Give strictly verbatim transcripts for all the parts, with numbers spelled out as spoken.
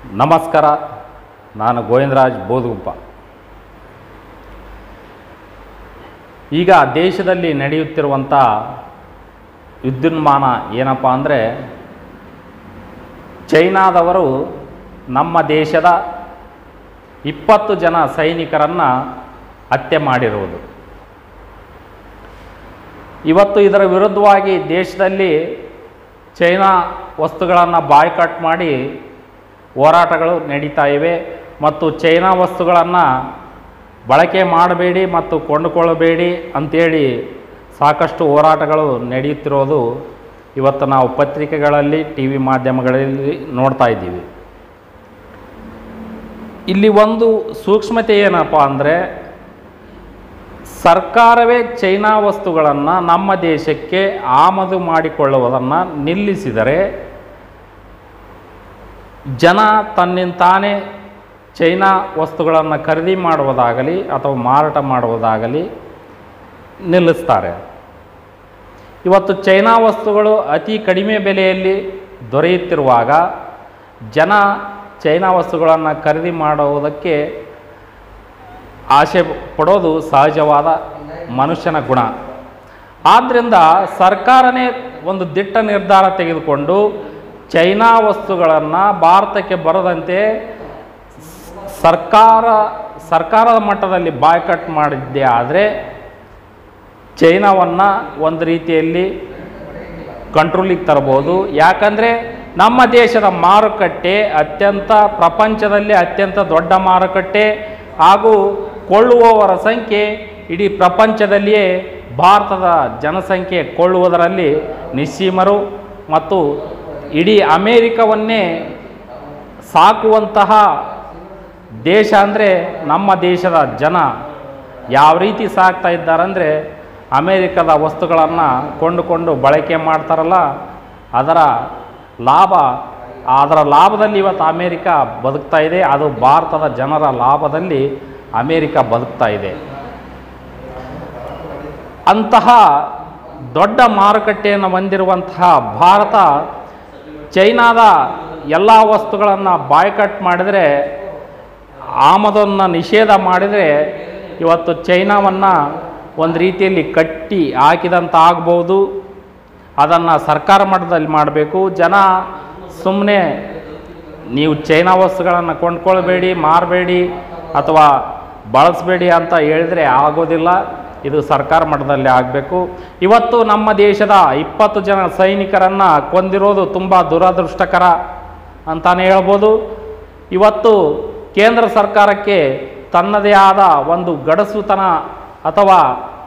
ನಮಸ್ಕಾರ. ನಾನು ಗೋವಿಂದರಾಜ್ ಬೋಧಗುಪ್ಪ. ಈಗ ದೇಶದಲ್ಲಿ ನಡೆಯುತ್ತಿರುವಂಥ ವಿದ್ಯುನ್ಮಾನ ಏನಪ್ಪ ಅಂದರೆ, ಚೈನಾದವರು ನಮ್ಮ ದೇಶದ ಇಪ್ಪತ್ತು ಜನ ಸೈನಿಕರನ್ನು ಹತ್ಯೆ ಮಾಡಿರುವುದು. ಇವತ್ತು ಇದರ ವಿರುದ್ಧವಾಗಿ ದೇಶದಲ್ಲಿ ಚೈನಾ ವಸ್ತುಗಳನ್ನು ಬಾಯ್ಕಾಟ್ ಮಾಡಿ ಹೋರಾಟಗಳು ನಡೀತಾ ಇವೆ. ಮತ್ತು ಚೈನಾ ವಸ್ತುಗಳನ್ನು ಬಳಕೆ ಮಾಡಬೇಡಿ ಮತ್ತು ಕೊಂಡುಕೊಳ್ಳಬೇಡಿ ಅಂಥೇಳಿ ಸಾಕಷ್ಟು ಹೋರಾಟಗಳು ನಡೆಯುತ್ತಿರೋದು ಇವತ್ತು ನಾವು ಪತ್ರಿಕೆಗಳಲ್ಲಿ, ಟಿ ವಿ ಮಾಧ್ಯಮಗಳಲ್ಲಿ ನೋಡ್ತಾ ಇದ್ದೀವಿ. ಇಲ್ಲಿ ಒಂದು ಸೂಕ್ಷ್ಮತೆ ಏನಪ್ಪ ಅಂದರೆ, ಸರ್ಕಾರವೇ ಚೈನಾ ವಸ್ತುಗಳನ್ನು ನಮ್ಮ ದೇಶಕ್ಕೆ ಆಮದು ಮಾಡಿಕೊಳ್ಳುವುದನ್ನು ನಿಲ್ಲಿಸಿದರೆ, ಜನ ತನ್ನಿಂತಾನೇ ಚೈನಾ ವಸ್ತುಗಳನ್ನು ಖರೀದಿ ಮಾಡುವುದಾಗಲಿ ಅಥವಾ ಮಾರಾಟ ಮಾಡುವುದಾಗಲಿ ನಿಲ್ಲಿಸ್ತಾರೆ. ಇವತ್ತು ಚೈನಾ ವಸ್ತುಗಳು ಅತಿ ಕಡಿಮೆ ಬೆಲೆಯಲ್ಲಿ ದೊರೆಯುತ್ತಿರುವಾಗ ಜನ ಚೈನಾ ವಸ್ತುಗಳನ್ನು ಖರೀದಿ ಮಾಡುವುದಕ್ಕೆ ಆಸೆ ಪಡೋದು ಸಹಜವಾದ ಮನುಷ್ಯನ ಗುಣ. ಆದ್ದರಿಂದ ಸರ್ಕಾರನೇ ಒಂದು ದಿಟ್ಟ ನಿರ್ಧಾರ ತೆಗೆದುಕೊಂಡು ಚೈನಾ ವಸ್ತುಗಳನ್ನು ಭಾರತಕ್ಕೆ ಬರದಂತೆ ಸರ್ಕಾರ ಸರ್ಕಾರದ ಮಟ್ಟದಲ್ಲಿ ಬಾಯ್ಕಾಟ್ ಮಾಡಿದ್ದೇ ಆದರೆ ಚೈನಾವನ್ನು ಒಂದು ರೀತಿಯಲ್ಲಿ ಕಂಟ್ರೋಲಿಗೆ ತರಬಹುದು. ಯಾಕಂದರೆ ನಮ್ಮ ದೇಶದ ಮಾರುಕಟ್ಟೆ ಅತ್ಯಂತ ಪ್ರಪಂಚದಲ್ಲಿ ಅತ್ಯಂತ ದೊಡ್ಡ ಮಾರುಕಟ್ಟೆ ಹಾಗೂ ಕೊಳ್ಳುವವರ ಸಂಖ್ಯೆ ಇಡೀ ಪ್ರಪಂಚದಲ್ಲಿಯೇ ಭಾರತದ ಜನಸಂಖ್ಯೆ ಕೊಳ್ಳುವುದರಲ್ಲಿ ನಿಸ್ಸೀಮರು ಮತ್ತು ಇಡೀ ಅಮೇರಿಕವನ್ನೇ ಸಾಕುವಂತಹ ದೇಶ ಅಂದರೆ ನಮ್ಮ ದೇಶದ ಜನ ಯಾವ ರೀತಿ ಸಾಕ್ತಾ ಇದ್ದಾರಂದರೆ, ಅಮೇರಿಕದ ವಸ್ತುಗಳನ್ನು ಕೊಂಡುಕೊಂಡು ಬಳಕೆ ಮಾಡ್ತಾರಲ್ಲ, ಅದರ ಲಾಭ ಅದರ ಲಾಭದಲ್ಲಿ ಇವತ್ತು ಅಮೇರಿಕ ಬದುಕ್ತಾ ಇದೆ. ಅದು ಭಾರತದ ಜನರ ಲಾಭದಲ್ಲಿ ಅಮೇರಿಕ ಬದುಕ್ತಾ ಇದೆ. ಅಂತಹ ದೊಡ್ಡ ಮಾರುಕಟ್ಟೆಯನ್ನು ಹೊಂದಿರುವಂತಹ ಭಾರತ ಚೈನಾದ ಎಲ್ಲ ವಸ್ತುಗಳನ್ನು ಬಾಯ್ಕಾಟ್ ಮಾಡಿದರೆ, ಆಮದನ್ನು ನಿಷೇಧ ಮಾಡಿದರೆ ಇವತ್ತು ಚೈನಾವನ್ನು ಒಂದು ರೀತಿಯಲ್ಲಿ ಕಟ್ಟಿ ಹಾಕಿದಂತ ಆಗ್ಬೋದು. ಅದನ್ನು ಸರ್ಕಾರ ಮಟ್ಟದಲ್ಲಿ ಮಾಡಬೇಕು. ಜನ ಸುಮ್ಮನೆ ನೀವು ಚೈನಾ ವಸ್ತುಗಳನ್ನು ಕೊಂಡ್ಕೊಳ್ಬೇಡಿ, ಮಾರಬೇಡಿ ಅಥವಾ ಬಳಸಬೇಡಿ ಅಂತ ಹೇಳಿದರೆ ಆಗೋದಿಲ್ಲ. ಇದು ಸರ್ಕಾರ ಮಟ್ಟದಲ್ಲಿ ಆಗಬೇಕು. ಇವತ್ತು ನಮ್ಮ ದೇಶದ ಇಪ್ಪತ್ತು ಜನ ಸೈನಿಕರನ್ನು ಕೊಂದಿರೋದು ತುಂಬ ದುರದೃಷ್ಟಕರ ಅಂತಾನೆ ಹೇಳ್ಬೋದು. ಇವತ್ತು ಕೇಂದ್ರ ಸರ್ಕಾರಕ್ಕೆ ತನ್ನದೇ ಆದ ಒಂದು ಗಡಸುತನ ಅಥವಾ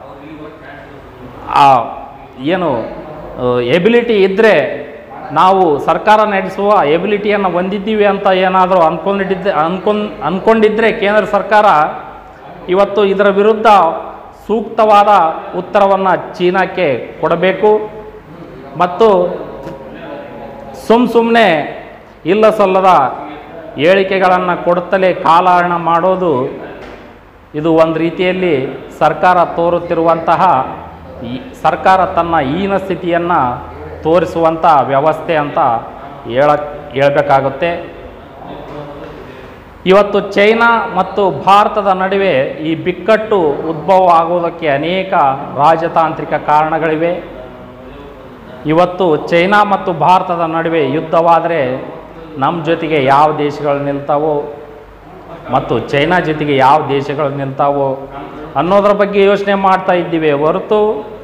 ಏನು ಎಬಿಲಿಟಿ ಇದ್ದರೆ, ನಾವು ಸರ್ಕಾರ ನಡೆಸುವ ಎಬಿಲಿಟಿಯನ್ನು ಹೊಂದಿದ್ದೀವಿ ಅಂತ ಏನಾದರೂ ಅಂದ್ಕೊಂಡಿದ್ದೆ ಅನ್ಕೊಂಡು ಅಂದ್ಕೊಂಡಿದ್ದರೆ ಕೇಂದ್ರ ಸರ್ಕಾರ ಇವತ್ತು ಇದರ ವಿರುದ್ಧ ಸೂಕ್ತವಾದ ಉತ್ತರವನ್ನು ಚೀನಾಕ್ಕೆ ಕೊಡಬೇಕು. ಮತ್ತು ಸುಮ್ಮ ಸುಮ್ಮನೆ ಇಲ್ಲ ಸಲ್ಲದ ಹೇಳಿಕೆಗಳನ್ನು ಕೊಡುತ್ತಲೇ ಕಾಲಹರಣ ಮಾಡೋದು ಇದು ಒಂದು ರೀತಿಯಲ್ಲಿ ಸರ್ಕಾರ ತೋರುತ್ತಿರುವಂತಹ ಈ ಸರ್ಕಾರ ತನ್ನ ಹೀನ ಸ್ಥಿತಿಯನ್ನು ತೋರಿಸುವಂಥ ವ್ಯವಸ್ಥೆ ಅಂತ ಹೇಳ ಹೇಳಬೇಕಾಗುತ್ತೆ. ಇವತ್ತು ಚೈನಾ ಮತ್ತು ಭಾರತದ ನಡುವೆ ಈ ಬಿಕ್ಕಟ್ಟು ಉದ್ಭವ ಆಗುವುದಕ್ಕೆ ಅನೇಕ ರಾಜತಾಂತ್ರಿಕ ಕಾರಣಗಳಿವೆ. ಇವತ್ತು ಚೈನಾ ಮತ್ತು ಭಾರತದ ನಡುವೆ ಯುದ್ಧವಾದರೆ ನಮ್ಮ ಜೊತೆಗೆ ಯಾವ ದೇಶಗಳು ನಿಲ್ತಾವೋ ಮತ್ತು ಚೈನಾ ಜೊತೆಗೆ ಯಾವ ದೇಶಗಳು ನಿಲ್ತಾವೋ ಅನ್ನೋದ್ರ ಬಗ್ಗೆ ಯೋಚನೆ ಮಾಡ್ತಾ ಇದ್ದೀವಿ ಹೊರತು,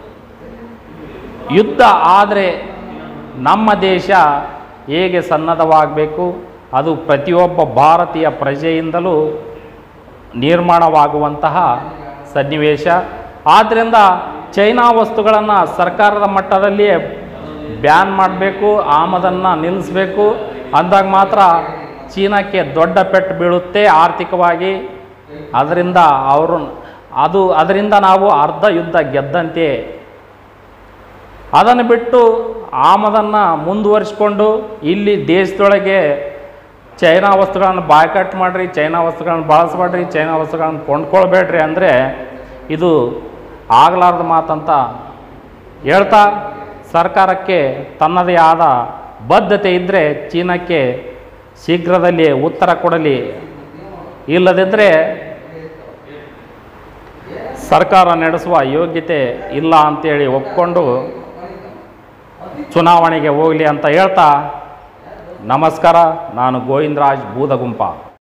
ಯುದ್ಧ ಆದರೆ ನಮ್ಮ ದೇಶ ಹೇಗೆ ಸನ್ನದ್ಧವಾಗಬೇಕು, ಅದು ಪ್ರತಿಯೊಬ್ಬ ಭಾರತೀಯ ಪ್ರಜೆಯಿಂದಲೂ ನಿರ್ಮಾಣವಾಗುವಂತಹ ಸನ್ನಿವೇಶ. ಆದ್ದರಿಂದ ಚೈನಾ ವಸ್ತುಗಳನ್ನು ಸರ್ಕಾರದ ಮಟ್ಟದಲ್ಲಿಯೇ ಬ್ಯಾನ್ ಮಾಡಬೇಕು, ಆಮದನ್ನು ನಿಲ್ಲಿಸಬೇಕು. ಅಂದಾಗ ಮಾತ್ರ ಚೀನಾಕ್ಕೆ ದೊಡ್ಡ ಪೆಟ್ಟು ಬೀಳುತ್ತೆ ಆರ್ಥಿಕವಾಗಿ. ಅದರಿಂದ ಅವರು ಅದು ಅದರಿಂದ ನಾವು ಅರ್ಧ ಯುದ್ಧ ಗೆದ್ದಂತೆ. ಅದನ್ನು ಬಿಟ್ಟು ಆಮದನ್ನು ಮುಂದುವರಿಸಿಕೊಂಡು ಇಲ್ಲಿ ದೇಶದೊಳಗೆ ಚೈನಾ ವಸ್ತುಗಳನ್ನು ಬಾಯ್ಕಾಟ್ ಮಾಡಿರಿ, ಚೈನಾ ವಸ್ತುಗಳನ್ನು ಬಳಸಬೇಡ್ರಿ, ಚೈನಾ ವಸ್ತುಗಳನ್ನು ಕೊಂಡ್ಕೊಳ್ಬೇಡ್ರಿ ಅಂದರೆ ಇದು ಆಗಲಾರ್ದ ಮಾತಂತ ಹೇಳ್ತಾ, ಸರ್ಕಾರಕ್ಕೆ ತನ್ನದೇ ಆದ ಬದ್ಧತೆ ಇದ್ದರೆ ಚೀನಾಕ್ಕೆ ಶೀಘ್ರದಲ್ಲಿ ಉತ್ತರ ಕೊಡಲಿ. ಇಲ್ಲದಿದ್ದರೆ ಸರ್ಕಾರ ನಡೆಸುವ ಯೋಗ್ಯತೆ ಇಲ್ಲ ಅಂತೇಳಿ ಒಪ್ಕೊಂಡು ಚುನಾವಣೆಗೆ ಹೋಗಲಿ ಅಂತ ಹೇಳ್ತಾ ನಮಸ್ಕಾರ. ನಾನು ಗೋವಿಂದರಾಜ್ ಬೂದಗುಂಪ.